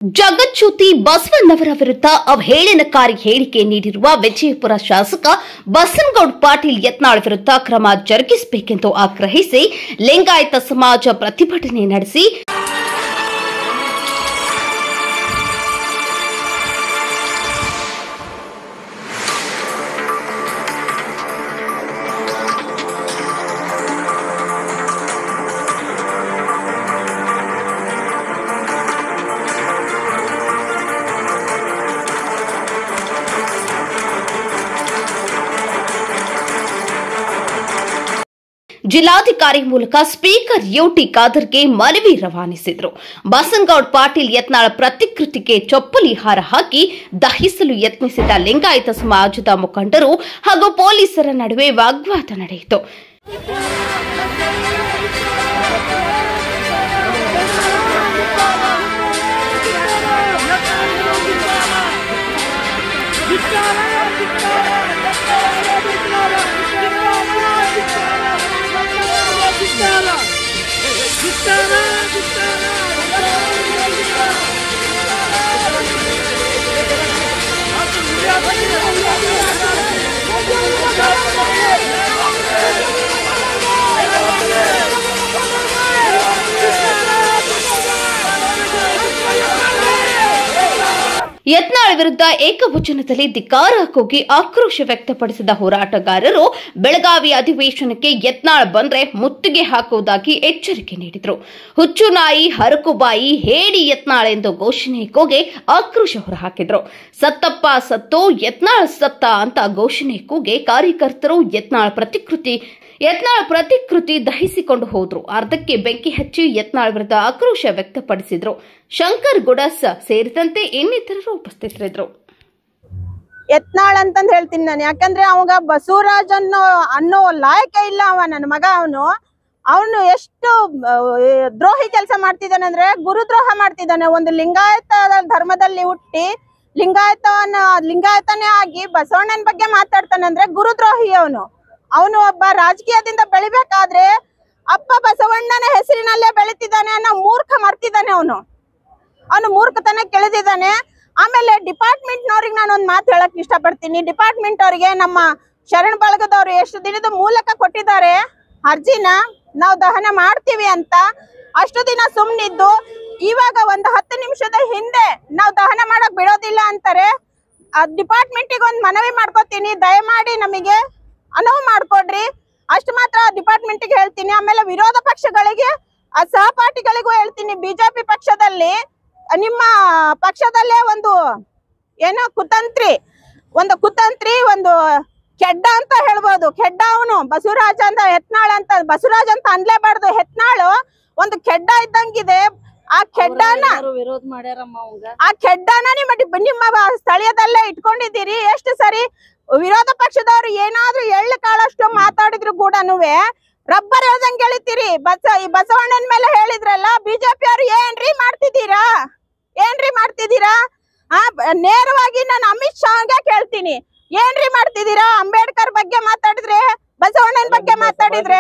ಜಗಜ್ಯೋತಿ ಬಸವಣ್ಣವರ ವಿರುದ್ಧ ಅವಹೇಳನಕಾರಿ ಹೇಳಿಕೆ ನೀಡಿರುವ ವಿಜಯಪುರ ಶಾಸಕ ಬಸನಗೌಡ ಪಾಟೀಲ್ ಯತ್ನಾಳ್ ವಿರುದ್ಧ ಕ್ರಮ ಜರುಗಿಸಬೇಕೆಂದು ಆಗ್ರಹಿಸಿ ಲಿಂಗಾಯತ ಸಮಾಜ ಪ್ರತಿಭಟನೆ ನಡೆಸಿ ಜಿಲ್ಲಾಧಿಕಾರಿ ಮೂಲಕ ಸ್ಪೀಕರ್ ಯುಟಿ ಖಾದರ್ಗೆ ಮನವಿ ರವಾನಿಸಿದರು. ಬಸನಗೌಡ ಪಾಟೀಲ್ ಯತ್ನಾಳ್ ಪ್ರತಿಕೃತಿಗೆ ಚಪ್ಪಲಿ ಹಾರ ಹಾಕಿ ದಹಿಸಲು ಯತ್ನಿಸಿದ ಲಿಂಗಾಯತ ಸಮಾಜದ ಮುಖಂಡರು ಹಾಗೂ ಪೊಲೀಸರ ನಡುವೆ ವಾಗ್ವಾದ ನಡೆಯಿತು. ಯತ್ನಾಳ್ ವಿರುದ್ಧ ಏಕವಚನದಲ್ಲಿ ಧಿಕ್ಕಾರ ಕೂಗಿ ಆಕ್ರೋಶ ವ್ಯಕ್ತಪಡಿಸಿದ ಹೋರಾಟಗಾರರು ಬೆಳಗಾವಿ ಅಧಿವೇಶನಕ್ಕೆ ಯತ್ನಾಳ್ ಬಂದ್ರೆ ಮುತ್ತಿಗೆ ಹಾಕುವುದಾಗಿ ಎಚ್ಚರಿಕೆ ನೀಡಿದರು. ಹುಚ್ಚು ನಾಯಿ ಹರಕುಬಾಯಿ ಹೇಡಿ ಯತ್ನಾಳ್ ಎಂದು ಘೋಷಣೆ ಕೂಗಿ ಆಕ್ರೋಶ ಹೊರಹಾಕಿದ್ರು. ಸತ್ತಪ್ಪ ಸತ್ತೋ ಯತ್ನಾಳ್ ಸತ್ತ ಅಂತ ಘೋಷಣೆ ಕೂಗಿ ಕಾರ್ಯಕರ್ತರು ಯತ್ನಾಳ್ ಪ್ರತಿಕೃತಿ ದಹಿಸಿಕೊಂಡು ಹೋದ್ರು. ಅರ್ಧಕ್ಕೆ ಬೆಂಕಿ ಹಚ್ಚಿ ಯತ್ನಾಳ್ ವಿರುದ್ಧ ಆಕ್ರೋಶ ವ್ಯಕ್ತಪಡಿಸಿದ್ರು. ಶಂಕರ್ ಗುಡಸ್ ಸೇರಿದಂತೆ ಇನ್ನಿತರರು ಉಪಸ್ಥಿತರಿದ್ದರು. ಯತ್ನಾಳ್ ಅಂತಂದ್ ಹೇಳ್ತೀನಿ ನಾನು, ಯಾಕಂದ್ರೆ ಅವಾಗ ಬಸವರಾಜ್ ಅನ್ನೋ ಲಾಯಕ ಇಲ್ಲ. ನನ್ನ ಮಗ ಅವನು ಎಷ್ಟು ದ್ರೋಹಿ ಕೆಲಸ ಮಾಡ್ತಿದ್ದಾನೆ ಅಂದ್ರೆ ಗುರುದ್ರೋಹ ಮಾಡ್ತಿದ್ದಾನೆ. ಒಂದು ಲಿಂಗಾಯತ ಧರ್ಮದಲ್ಲಿ ಹುಟ್ಟಿ ಲಿಂಗಾಯತನೇ ಆಗಿ ಬಸವಣ್ಣನ ಬಗ್ಗೆ ಮಾತಾಡ್ತಾನೆ ಅಂದ್ರೆ ಗುರುದ್ರೋಹಿ. ಅವನು ಒಬ್ಬ ರಾಜಕೀಯದಿಂದ ಬೆಳಿಬೇಕಾದ್ರೆ ಅಪ್ಪ ಬಸವಣ್ಣನ ಹೆಸರಿನಲ್ಲೇ ಬೆಳಿತಿದ್ದಾನೆ ಅನ್ನೋ ಮೂರ್ಖ ಮರ್ತಿದ್ದಾನೆ. ಅವನು ಮೂರ್ಖತನ ಕೆಳೆದಿದ್ದಾನೆ. ಆಮೇಲೆ ಡಿಪಾರ್ಟ್ಮೆಂಟ್ನವ್ರಿಗೆ ನಾನು ಒಂದು ಮಾತು ಹೇಳಕ್ ಇಷ್ಟಪಡ್ತೀನಿ. ಡಿಪಾರ್ಟ್ಮೆಂಟ್ ಅವರಿಗೆ ನಮ್ಮ ಶರಣ್ ಬಳಗದವ್ರು ಎಷ್ಟು ದಿನದ ಮೂಲಕ ಕೊಟ್ಟಿದ್ದಾರೆ ಅರ್ಜಿನ ನಾವು ದಹನ ಮಾಡ್ತೀವಿ ಅಂತ. ಅಷ್ಟು ದಿನ ಸುಮ್ನಿದ್ದು ಇವಾಗ ಒಂದು 10 ನಿಮಿಷದ ಹಿಂದೆ ನಾವು ದಹನ ಮಾಡಕ್ ಬಿಡೋದಿಲ್ಲ ಅಂತಾರೆ. ಡಿಪಾರ್ಟ್ಮೆಂಟಿಗೆ ಒಂದು ಮನವಿ ಮಾಡ್ಕೋತೀನಿ, ದಯಮಾಡಿ ನಮಗೆ ಅನುವು ಮಾಡ್ಕೊಡ್ರಿ. ಅಷ್ಟು ಮಾತ್ರ ಡಿಪಾರ್ಟ್ಮೆಂಟ್ಗೆ ಹೇಳ್ತೀನಿ. ಆಮೇಲೆ ವಿರೋಧ ಪಕ್ಷಗಳಿಗೆ ಸಹಪಾಠಿಗಳಿಗೂ ಹೇಳ್ತೀನಿ, ಬಿಜೆಪಿ ಪಕ್ಷದಲ್ಲಿ ನಿಮ್ಮ ಪಕ್ಷದಲ್ಲೇ ಒಂದು ಏನೋ ಕುತಂತ್ರಿ ಒಂದು ಕೆಡ್ಡ ಅಂತ ಹೇಳ್ಬೋದು. ಕೆಡ್ಡ ಅವನು ಬಸವರಾಜ ಅಂತ ಯತ್ನಾಳ್ ಅಂತ ಬಸವರಾಜ್ ಅಂತ ಅನ್ಲೇಬಾರ್ದು. ಯತ್ನಾಳು ಒಂದು ಕೆಡ್ಡ ಇದ್ದಂಗಿದೆ. ಆ ಕೆಡ್ಡನ ನಿಮ್ಮ ಸ್ಥಳೀಯದಲ್ಲೇ ಇಟ್ಕೊಂಡಿದ್ದೀರಿ. ಎಷ್ಟು ಸರಿ ವಿರೋಧ ಪಕ್ಷದವ್ರು ಏನಾದ್ರೂ ಎಳ್ಳು ಕಾಳಷ್ಟು ಮಾತಾಡಿದ್ರು ಕೂಡ ರಬ್ಬರ್ ಹೇಳ್ದಂಗೆ ಗೆಳಿತೀರಿ. ಬಸವಣ್ಣನ ಮೇಲೆ ಹೇಳಿದ್ರಲ್ಲ ಬಿಜೆಪಿ ಅವ್ರು ಏನ್ರಿ ಮಾಡ್ತಿದ್ದೀರಾ? ನೇರವಾಗಿ ನಾನು ಅಮಿತ್ ಶಾಗೆ ಕೇಳ್ತೀನಿ, ಏನ್ರಿ ಮಾಡ್ತಿದ್ದೀರಾ? ಅಂಬೇಡ್ಕರ್ ಬಗ್ಗೆ ಮಾತಾಡಿದ್ರೆ, ಬಸವಣ್ಣನ ಬಗ್ಗೆ ಮಾತಾಡಿದ್ರೆ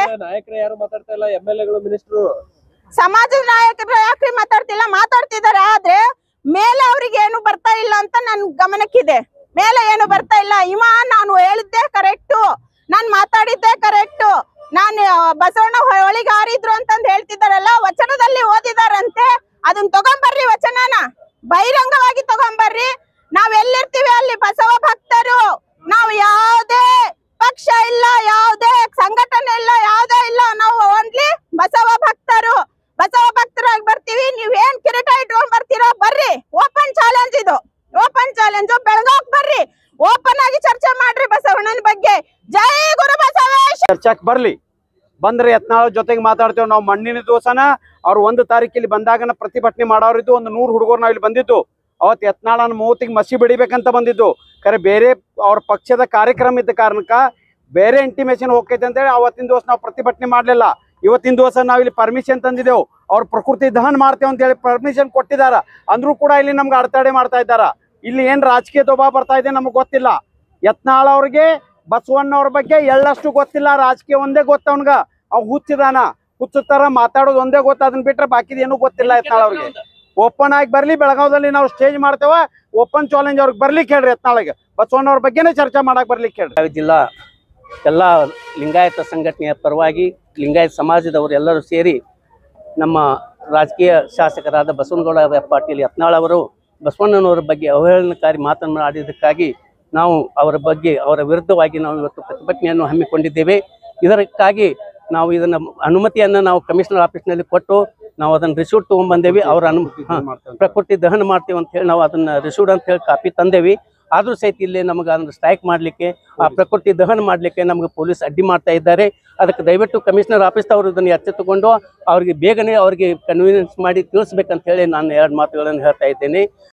ಸಮಾಜದ ನಾಯಕರು ಯಾಕ್ರಿ ಮಾತಾಡ್ತಿದ್ದಾರೆ. ಆದ್ರೆ ಮೇಲೆ ಅವ್ರಿಗೆ ಏನು ಬರ್ತಾ ಇಲ್ಲ ಅಂತ ನನ್ ಗಮನಕ್ಕಿದೆ. ಮೇಲೆ ಏನು ಬರ್ತಾ ಇಲ್ಲ. ನಾನು ಹೇಳಿದ್ದೆ ಕರೆಕ್ಟು, ನಾನ್ ಮಾತಾಡಿದ್ದೆ ಕರೆಕ್ಟು. ನಾನು ಬಸವಣ್ಣ ಹೊಳಿಗೆ ಹಾರಿದ್ರು ಅಂತಂದ್ ಹೇಳ್ತಿದ್ದಾರಲ್ಲ, ವಚನದಲ್ಲಿ ಓದಿದಾರಂತೆ. ಅದನ್ನ ತಗೊಂಬರ್ರಿ, ವಚನನ ಬಹಿರಂಗವಾಗಿ ತಗೊಂಬರ್ರಿ. ನಾವ್ ಎಲ್ಲಿರ್ತೀವಿ ಅಲ್ಲಿ ಬಸವ ಭಕ್ತರು. ನಾವು ಯಾವುದೇ ಪಕ್ಷ ಇಲ್ಲ, ಯಾವುದೇ ಸಂಘಟನೆ ಇಲ್ಲ, ಯಾವುದೇ ಇಲ್ಲ. ನಾವು ಓನ್ಲಿ ಬಸವ ಭಕ್ತರಾಗಿ ಬರ್ತೀವಿ. ನೀವ್ ಏನ್ ಕಿರೀಟ ಇಟ್ಕೊಂಡ್ ಬರ್ತೀರೋ ಬರ್ರಿ. ಓಪನ್ ಚಾಲೆಂಜ್ ಇದು, ಓಪನ್ ಚಾಲೆಂಜ್. ಬೆಳಗಾವ್ ಬರ್ರಿ, ಓಪನ್ ಆಗಿ ಚರ್ಚೆ ಮಾಡ್ರಿ ಬಸವಣ್ಣನ ಬಗ್ಗೆ. ಜೈ ಗುರು ಬಸವೇಶ್. ಚರ್ಚೆಗೆ ಬರ್ಲಿ, ಬಂದ್ರೆ ಯತ್ನಾಳ್ ಜೊತೆಗೆ ಮಾತಾಡ್ತೇವೆ. ನಾವು ಮಣ್ಣಿನ ದೋಸನ ಅವ್ರು 1 ತಾರೀಕಿಲ್ಲಿ ಬಂದಾಗನ ಪ್ರತಿಭಟನೆ ಮಾಡೋರಿದ್ದು. ಒಂದು 100 ಹುಡುಗರು ನಾವು ಇಲ್ಲಿ ಬಂದಿದ್ದು. ಅವತ್ತು ಯತ್ನಾಳನ ಮೂವತ್ತಿಗೆ ಮಸಿ ಬಿಡಿಬೇಕಂತ ಬಂದಿದ್ದು. ಖರೆ ಬೇರೆ ಅವ್ರ ಪಕ್ಷದ ಕಾರ್ಯಕ್ರಮ ಇದ್ದ ಕಾರಣಕ್ಕ ಬೇರೆ ಇಂಟಿಮೇಷನ್ ಹೋಗ್ತೈತೆ ಅಂತೇಳಿ ಅವತ್ತಿನ ದಿವಸ ನಾವು ಪ್ರತಿಭಟನೆ ಮಾಡ್ಲಿಲ್ಲ. ಇವತ್ತಿನ ದಿವಸ ನಾವು ಇಲ್ಲಿ ಪರ್ಮಿಷನ್ ತಂದಿದ್ದೆವು. ಅವ್ರ ಪ್ರಕೃತಿ ದಹನ ಮಾಡ್ತೇವೆ ಅಂತ ಹೇಳಿ ಪರ್ಮಿಷನ್ ಕೊಟ್ಟಿದಾರ. ಅಂದ್ರೂ ಕೂಡ ಇಲ್ಲಿ ನಮ್ಗೆ ಅಡೆತಡೆ ಮಾಡ್ತಾ ಇದ್ದಾರ. ಇಲ್ಲಿ ಏನ್ ರಾಜಕೀಯ ದೊಬಾ ಬರ್ತಾ ಇದೆ ನಮಗ್ ಗೊತ್ತಿಲ್ಲ. ಯತ್ನಾಳ್ ಅವ್ರಿಗೆ ಬಸವಣ್ಣವ್ರ ಬಗ್ಗೆ ಎಳ್ಳಷ್ಟು ಗೊತ್ತಿಲ್ಲ. ರಾಜಕೀಯ ಒಂದೇ ಗೊತ್ತ ಅವನ್ಗ. ಅವ್ ಹುಚ್ಚಿದಾನ, ಹುಚ್ಚ ತರ ಮಾತಾಡೋದು ಒಂದೇ ಗೊತ್ತ. ಅದನ್ನ ಬಿಟ್ರೆ ಬಾಕಿದ ಏನು ಗೊತ್ತಿಲ್ಲ ಯತ್ನಾಳ್ ಅವ್ರಿಗೆ. ಓಪನ್ ಆಗಿ ಬರ್ಲಿ, ಬೆಳಗಾವದಲ್ಲಿ ನಾವು ಸ್ಟೇಜ್ ಮಾಡ್ತೇವೆ, ಓಪನ್ ಚಾಲೆಂಜ್ ಅವ್ರಿಗೆ ಬರ್ಲಿಕ್ಕೆ ಹೇಳ್ರಿ. ಯತ್ನಾಳಿಗೆ ಬಸವಣ್ಣವ್ರ ಬಗ್ಗೆನೇ ಚರ್ಚೆ ಮಾಡಕ್ ಬರ್ಲಿಕ್ಕೆ ಹೇಳ್ರಿ. ಜಿಲ್ಲಾ ಎಲ್ಲ ಲಿಂಗಾಯತ ಸಂಘಟನೆಯ ಪರವಾಗಿ ಲಿಂಗಾಯತ ಸಮಾಜದವರು ಎಲ್ಲರೂ ಸೇರಿ ನಮ್ಮ ರಾಜಕೀಯ ಶಾಸಕರಾದ ಬಸವನಗೌಡ ಪಾಟೀಲ್ ಯತ್ನಾಳ್ ಅವರು ಬಸವಣ್ಣನವರ ಬಗ್ಗೆ ಅವಹೇಳನಕಾರಿ ಮಾತನಾಡಿದ್ದಕ್ಕಾಗಿ ನಾವು ಅವರ ಬಗ್ಗೆ ಅವರ ವಿರುದ್ಧವಾಗಿ ನಾವು ಇವತ್ತು ಪ್ರತಿಭಟನೆಯನ್ನು ಹಮ್ಮಿಕೊಂಡಿದ್ದೇವೆ. ಇದಕ್ಕಾಗಿ ನಾವು ಇದನ್ನು ಅನುಮತಿಯನ್ನು ನಾವು ಕಮಿಷನರ್ ಆಫೀಸ್ನಲ್ಲಿ ಕೊಟ್ಟು ನಾವು ಅದನ್ನು ರಿಸೀಟ್ ತೊಗೊಂಡ್ಬಂದೇವಿ. ಅವರ ಪ್ರಕೃತಿ ದಹನ ಮಾಡ್ತೀವಿ ಅಂತ ಹೇಳಿ ನಾವು ಅದನ್ನು ರಿಸೀಟ್ ಅಂತ ಹೇಳಿ ಕಾಪಿ ತಂದೇವಿ. ಆದರೂ ಸಹಿತ ಇಲ್ಲಿ ನಮಗೆ ಅದನ್ನು ಸ್ಟ್ರೈಕ್ ಮಾಡಲಿಕ್ಕೆ, ಆ ಪ್ರಕೃತಿ ದಹನ ಮಾಡಲಿಕ್ಕೆ ನಮಗೆ ಪೊಲೀಸ್ ಅಡ್ಡಿ ಮಾಡ್ತಾ ಇದ್ದಾರೆ. ಅದಕ್ಕೆ ದಯವಿಟ್ಟು ಕಮಿಷನರ್ ಆಫೀಸ್ ಅವರು ಇದನ್ನು ಎಚ್ಚೆತ್ತುಕೊಂಡು ಅವರಿಗೆ ಬೇಗನೆ ಅವರಿಗೆ ಕನ್ವೀನಿಯನ್ಸ್ ಮಾಡಿ ತಿಳಿಸ್ಬೇಕಂತ ಹೇಳಿ ನಾನು 2 ಮಾತುಗಳನ್ನು ಹೇಳ್ತಾ ಇದ್ದೇನೆ.